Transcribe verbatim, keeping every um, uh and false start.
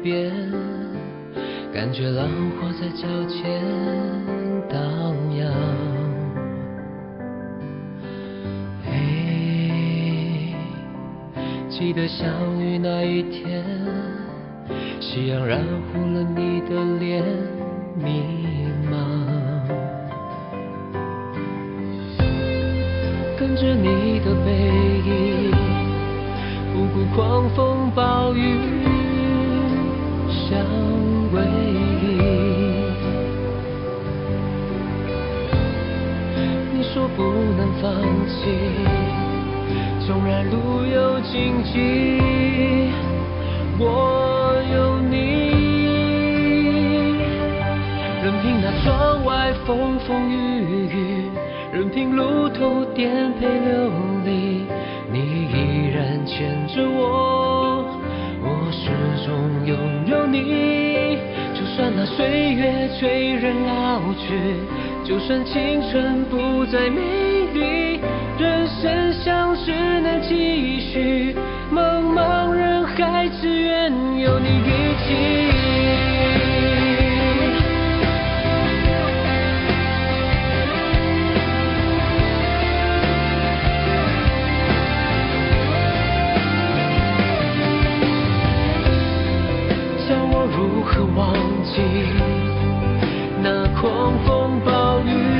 变，感觉浪花在脚尖荡漾。嘿，记得相遇那一天，夕阳染红了你的脸，迷茫。跟着你的背影，不顾狂风暴雨相偎依。你说不能放弃，纵然路有荆棘，我有你。任凭那窗外风风雨雨，任凭路途颠沛流离，你依然牵着我，我始终拥有你。就算那岁月催人老去，就算青春不再美丽，人生像只能继续，茫茫人海只愿有你一起。如何忘记那狂风暴雨